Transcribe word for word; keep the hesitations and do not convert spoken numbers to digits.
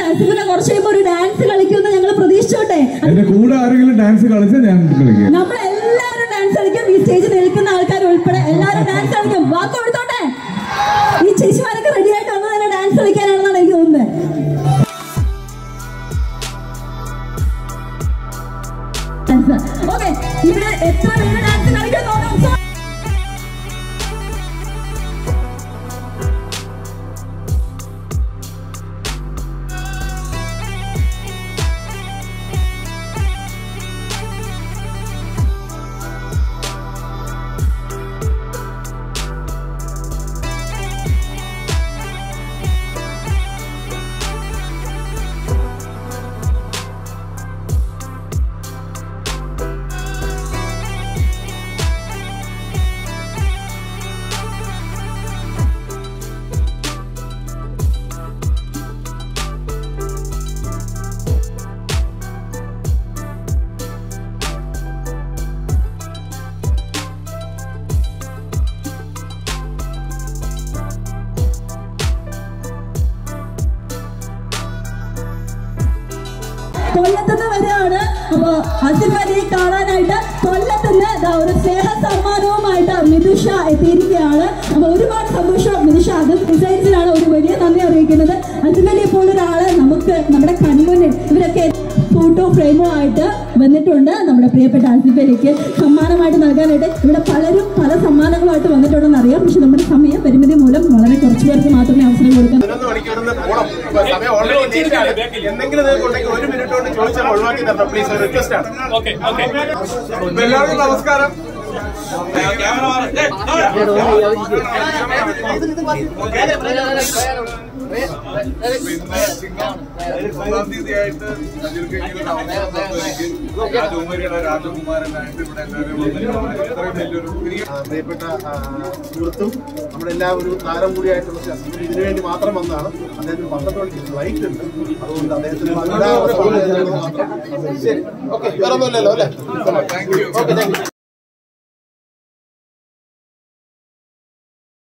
അസിഫിനെ കുറച്ച് കഴിയുമ്പോൾ ഒരു ഡാൻസ് കളിക്കുമെന്ന് ഞങ്ങൾ പ്രതീക്ഷിച്ചോട്ടെ. എന്റെ കൂടെ ആരെങ്കിലും ഡാൻസ് കളിച്ചാൽ ഞാൻ കളിക്കാം. നമ്മൾ എല്ലാവരും ഡാൻസ് കളിക്കും. ഈ സ്റ്റേജിൽ നിൽക്കുന്ന ആൾക്കാർ ഉൾപ്പെടെ എല്ലാവരും ഡാൻസ് കളിക്കും. വാക്ക് കൊടുത്തോട്ടെ. ഈ ചേച്ചിമാരൊക്കെ റെഡി ആയിട്ട് വന്നത് തന്നെ ഡാൻസ് കളിക്കാനാണെന്നാണ് എനിക്ക് തോന്നുന്നത്. ഓക്കെ, ഇവിടെ എത്ര പേര് ഡാൻസ് കളിക്കാൻ നോക്കാം. കൊല്ലത്തുനിന്ന് വരികയാണ്. അപ്പൊ ആസിഫ് അലിയെ കാണാനായിട്ട് കൊല്ലത്തുനിന്ന് ഒരു സ്നേഹ സമ്മാനവുമായിട്ട് മിതുഷ എത്തിയിരിക്കുകയാണ്. അപ്പൊ ഒരുപാട് സന്തോഷം മിതുഷ. അത് ഡിസൈൻസിലാണ് ഒരു വലിയ നന്ദി അറിയിക്കുന്നത്. ആസിഫ് അലിയെ പോലൊരാള് നമുക്ക് നമ്മുടെ കൺമുന്നിൽ ഇവരൊക്കെ ഫോട്ടോ ഫ്രെയിമുമായിട്ട് വന്നിട്ടുണ്ട്. നമ്മുടെ പ്രിയപ്പെട്ട ആസിഫ് അലിക്ക് സമ്മാനമായിട്ട് നൽകാനായിട്ട് ഇവിടെ പലരും പല സമ്മാനങ്ങളുമായിട്ട് വന്നിട്ടുണ്ടെന്ന് അറിയാം. പക്ഷെ നമ്മുടെ സമയം പരിമിതി മൂലം വളരെ കുറച്ചു പേർക്ക് മാത്രമേ അവസരം കൊടുക്കാൻ. എല്ലാവർക്കും നമസ്കാരം. ഒന്നാം തീയതിയായിട്ട് രാജകുമാരിയുടെ രാജകുമാരനായിട്ട് ഇവിടെ എല്ലാവരും ഇത്രയും വലിയൊരു പ്രിയപ്പെട്ട സുഹൃത്തും നമ്മുടെ എല്ലാ ഒരു താരം കൂടിയായിട്ടുള്ള ശാസ്ത്രം ഇതിനു വേണ്ടി മാത്രം വന്നതാണ്. അദ്ദേഹത്തിന് പന്ത്രണ്ട് ഫ്ലൈറ്റ് ഉണ്ട്. അതുകൊണ്ട് അദ്ദേഹത്തിന് മാത്രം. ശരി, ഓക്കെ, വേറെ ഒന്നുമില്ലല്ലോ അല്ലേ? Thank you. Okay, thank U.